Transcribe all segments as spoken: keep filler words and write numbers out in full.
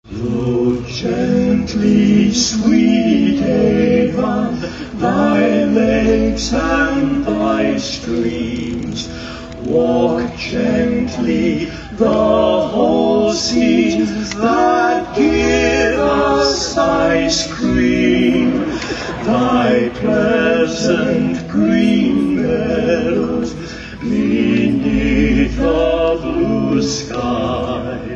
Blow gently, sweet Avon, thy lakes and thy streams. Walk gently the whole scenes that give us ice cream. Thy pleasant green meadows beneath the blue sky,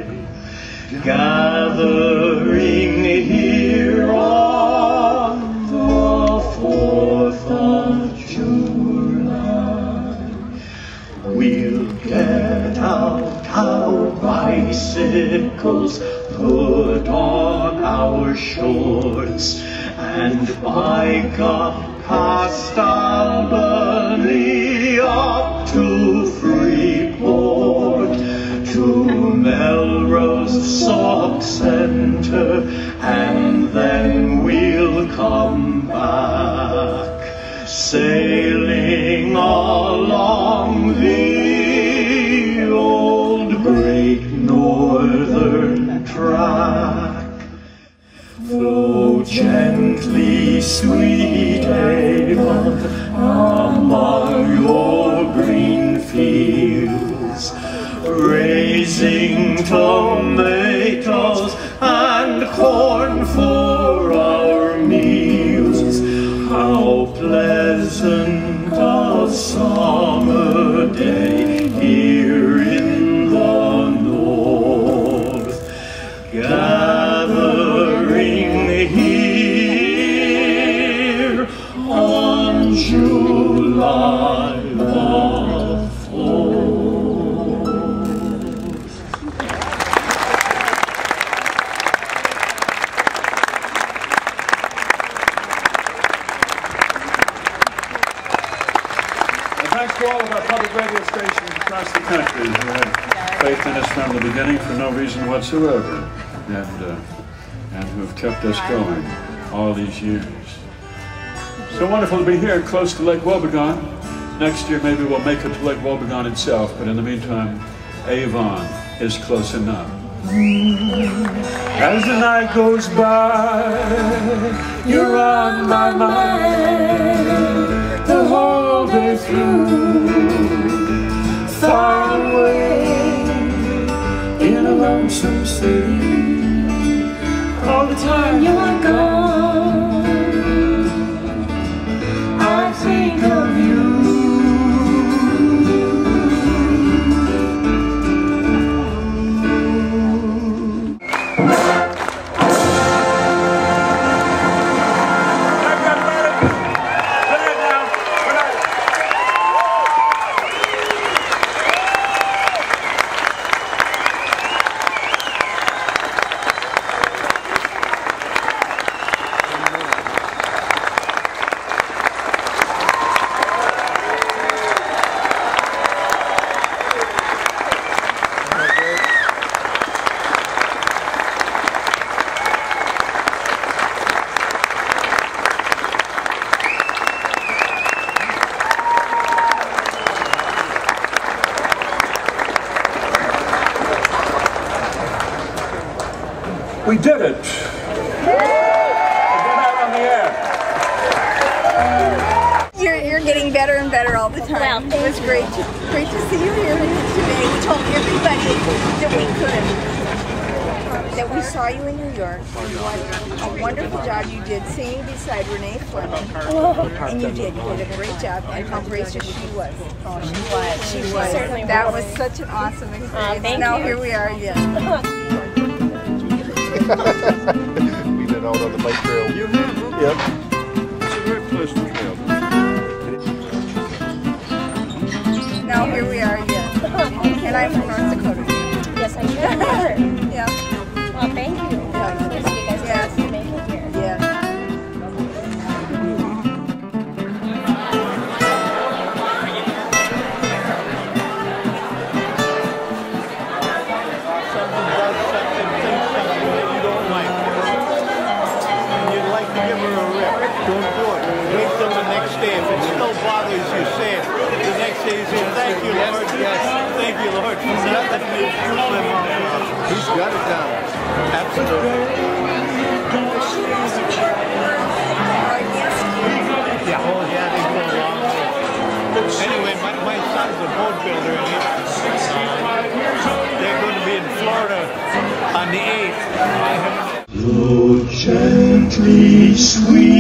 gathering here on the fourth of July. We'll get out our bicycles, put on our shorts, and bike up past Albany up to Freeport, to Melrose Sock Center, and then we'll come back, sailing along the old Great Northern Track. Flow gently, sweet Avon, among your green fields, raising tomatoes and corn for our meals. How pleasant a summer day here in the north, gathering here on July the fourth. Thanks to all of our public radio stations across the country who had faith in us from the beginning for no reason whatsoever, and uh, and who have kept us going all these years. So wonderful to be here close to Lake Wobegon. Next year maybe we'll make it to Lake Wobegon itself, but in the meantime, Avon is close enough. As the night goes by, you're on my mind the whole day through, far away in a lonesome city. All the time you're gone, I think of you. We did it! We're out on the air. You're, you're getting better and better all the time. Well, it was great to, great to see you here today. We told everybody that we could, that we saw you in New York. What a wonderful job you did singing beside Renee Fleming. And you did. You did a great job. And how gracious she was. Oh, she was. She was. That was such an awesome experience. Uh, now you. here we are again. We did out on the bike trail. You have? Yep. It's a very pleasant trail. Now here we are again. And I'm from North Dakota. Yes, I remember. Yeah. Well, thank you. Yeah. Because you guys Yes. have to make it here. Yeah. Don't do it. Wait till the next day. If it still bothers you, say it. The next day you say, thank you, Lord. Yes, yes. Thank you, Lord, for not letting me. He's got it down. Absolutely. Yeah, oh yeah, they go a long way. Anyway, my, my son's a boat builder, and he, uh, they're going to be in Florida on the eighth. I haven't... Blow gently, sweet.